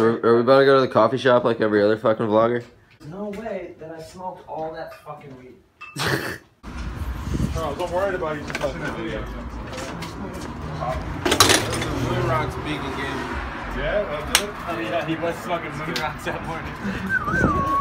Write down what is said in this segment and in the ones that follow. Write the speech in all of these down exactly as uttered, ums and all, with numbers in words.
So are, are we about to go to the coffee shop like every other fucking vlogger? There's no way that I smoked all that fucking weed. Oh, don't worry about you just watching that video. Moon rocks speaking game. Yeah, that's it. Oh yeah, he was smoking moon rocks that morning.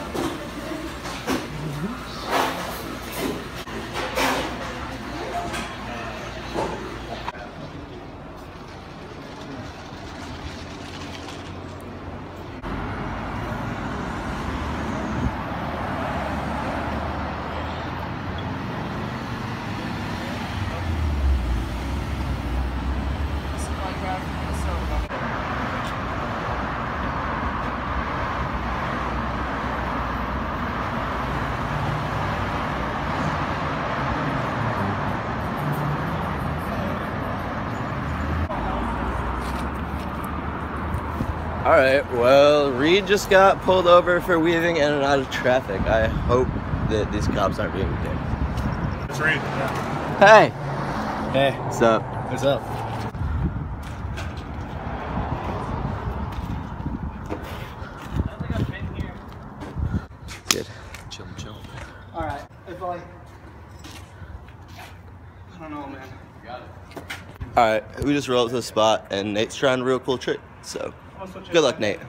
Alright, well, Reed just got pulled over for weaving in and out of traffic. I hope that these cops aren't being dicks. It's Reed. Hey! Hey. What's up? What's up? I think I've been here. Good. Chill, chill. Alright, if I... I don't know, man. You got it. Alright, we just rolled up to the spot and Nate's trying a real cool trick, so good luck, Nate.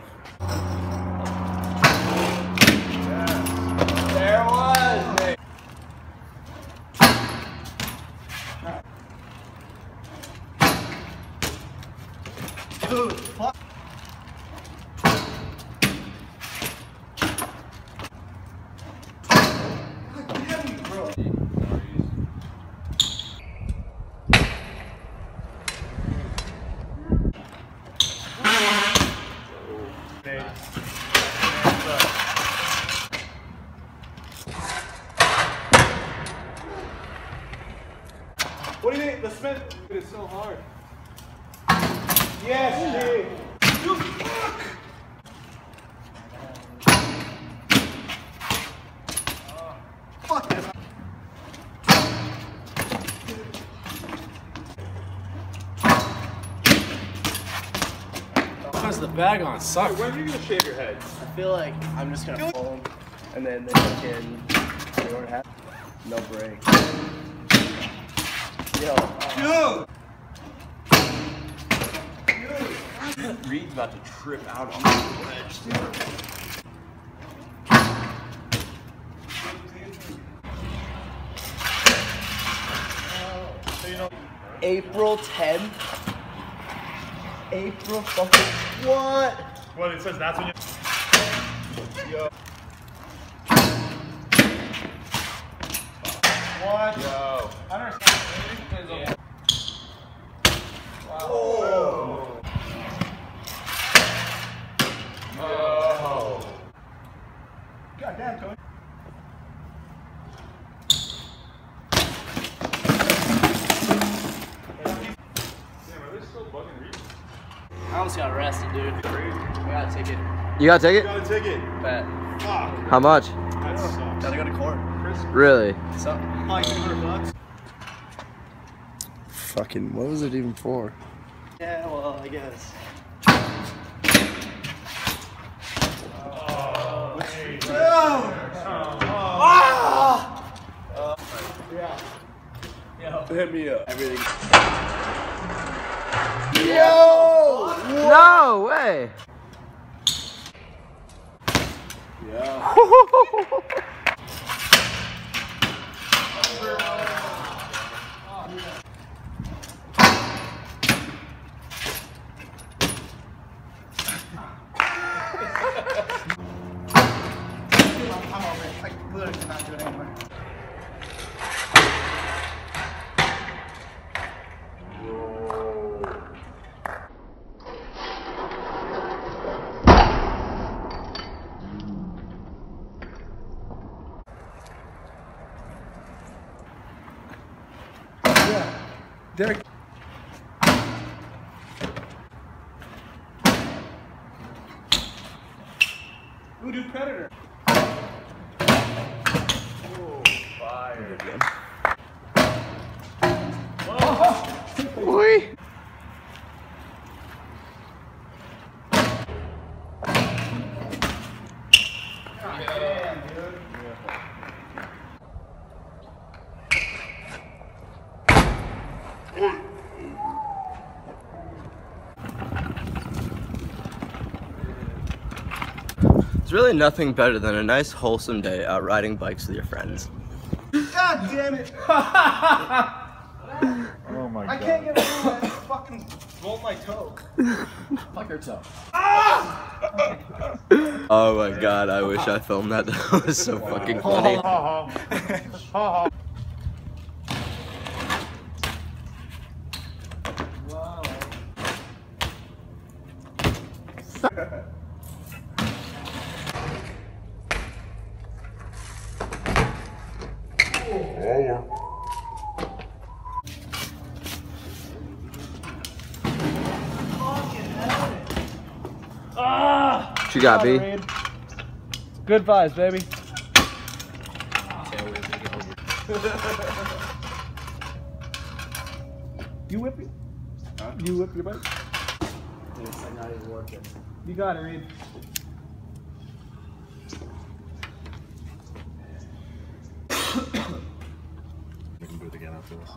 There was, Nate. Dude, fuck. What do you think? The Smith is so hard. Yes, dude. You fuck. Fuck this. How's the bag on? Suck. Hey, when are you gonna shave your head? I feel like I'm just gonna pull them, and then they fucking they don't have no break. Yo, uh, dude, dude, Reed's about to trip out on the ledge, dude. April tenth. April fucking what? What it says? That's when you. Yo. What? Yo. I don't understand. Yeah. Wow. Oh. Oh. God damn, Tony. I almost got arrested, dude. I got a ticket. You got a ticket? You got a ticket. Bet. Fuck. How much? That sucks. Gotta go to court. Really? So, like two hundred bucks. Fucking, what was it even for? Yeah, well, I guess. Oh, hey, Oh! Yeah. Yo. Hit me up. Everything. Yo! No way! Yeah. I'm over it. I literally cannot do it anymore. Derek. Voodoo Predator. Oh, fire. Boy. really nothing better than a nice wholesome day out riding bikes with your friends. God damn it! Oh my god. I can't get rid of that fucking roll my toe. Fuck your toe. Oh my god, I wish I filmed that. That was so fucking funny. What you got, B? Good vibes, baby. You whip it? Huh? You whip your bike? It's like not even working. You got it, Reed. We can do it again after this.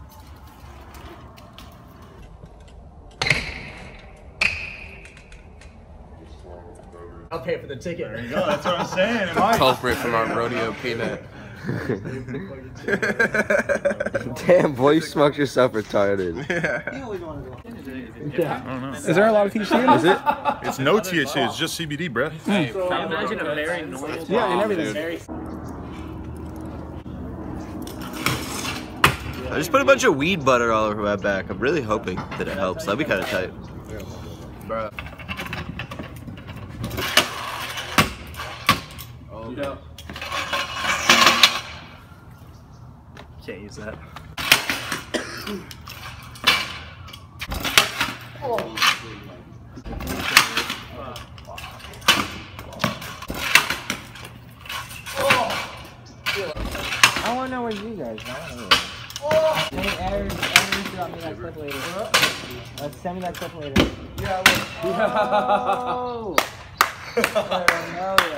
I'll pay for the ticket. There you go, that's what I'm saying. Culprit from our rodeo peanut. Damn, boy, you smoked yourself retarded. Yeah. Is there a lot of T H C in it? Is it? It's no T H C, it's just C B D, bruh. Hey, so imagine a very noisy. Yeah, and everything. Very... I just put a bunch of weed butter all over my back. I'm really hoping that it helps. That'd be kind of tight. Bruh. Oh, yeah. Can't use that. Oh. I want to know where you guys are. I want to know. Oh. Hey, Aaron, Aaron, drop me that clip later. Uh, send me that clip later. Yeah, well, oh. Oh, no, yeah.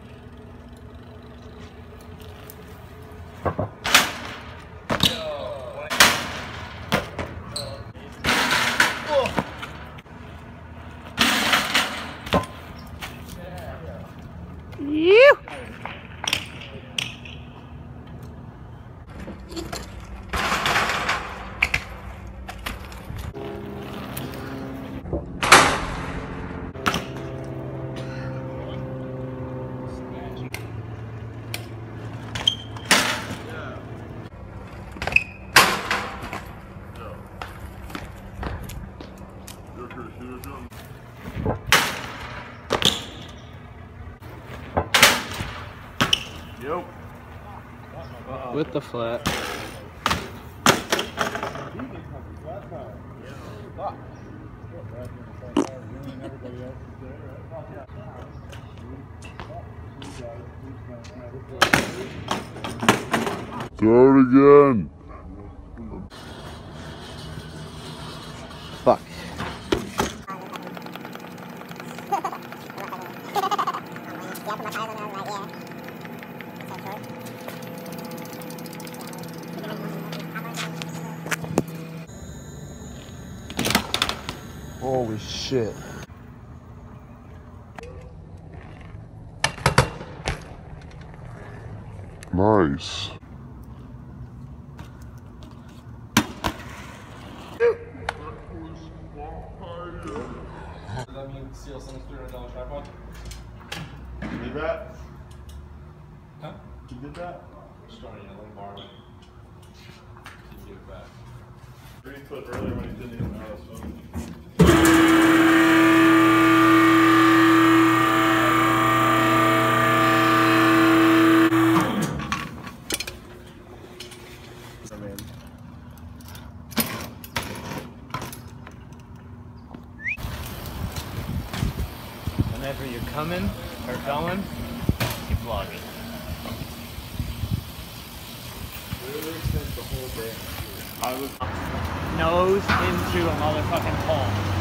You. Yo. With the flat. Start again. Fuck. Holy shit. Nice. Does that mean Seal sent us three hundred dollar tripod? You did that? Huh? You did that? Starting to let borrow it. You can get it back. Green clip earlier when he didn't even know us. Whenever you're coming or going, keep vlogging. Literally spent the whole day. I was nose into a motherfucking hole.